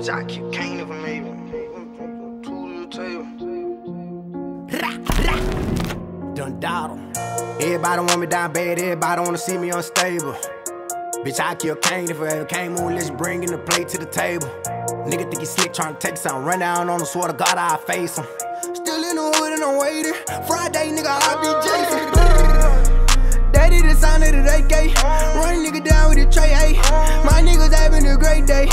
Bitch, I keep cane if I'm able. Two to the table. DonDon. Everybody want me down bad, everybody wanna see me unstable. Bitch, I kill Kane if I ever came on, let's bring in the plate to the table. Nigga think he slick, tryna take something, run down on him, swear to God I'll face him. Still in the hood and I'm waiting, Friday nigga I be Jason. Daddy the sound of the AK, run nigga down with the tray, ayy. My niggas having a great day.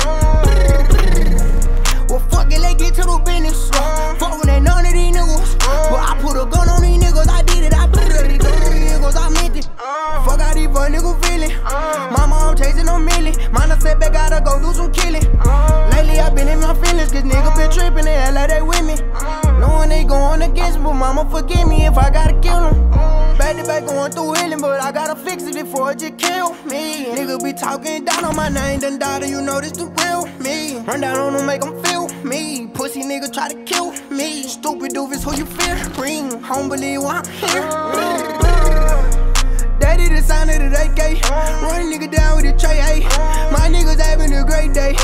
Well fuck it, let's get to the business. Fuck with ain't none of these niggas, but I put a gun on these niggas, I did it, I put it on these niggas, I meant it. Fuck out these fuck niggas feeling. My mom chasing a million. Mine I said back, gotta go do some killing. Lately I been in my feelings, cause niggas been tripping, they act like they with me. Knowing they going against me, but mama forgive me if I gotta kill them. Back to back going through healing, but I gotta fix it before it just kill me. Niggas be talking down on my name, DonDon, you know this the real me. Run down on them, make them feel me. Pussy nigga try to kill me. Stupid doofus, who you fear? Ring, home believe why I'm here. Daddy the sound of the AK, run nigga down with the tray, ayy. My niggas having a great day.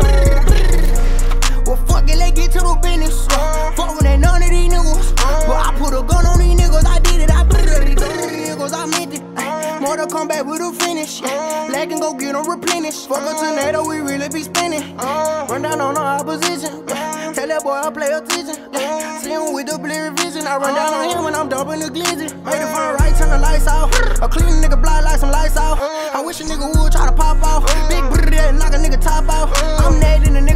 Well fuck it, let's get to the business. Fuck with ain't none of these niggas, but I put a gun on these niggas, I did it, I put it on these niggas, I meant it. More to come back with a finish. Lag and go get them replenished. Fuck a tornado, we really be spinning. Run down on the opposition. Tell that boy I play attention. See him with the blurry vision. I run down on him when I'm dumping the glizzy. Made it for the right, turn the lights off. A clean nigga blind like some lights off. I wish a nigga would try to pop off. Big brrrr, knock a nigga top off. I'm nailed in the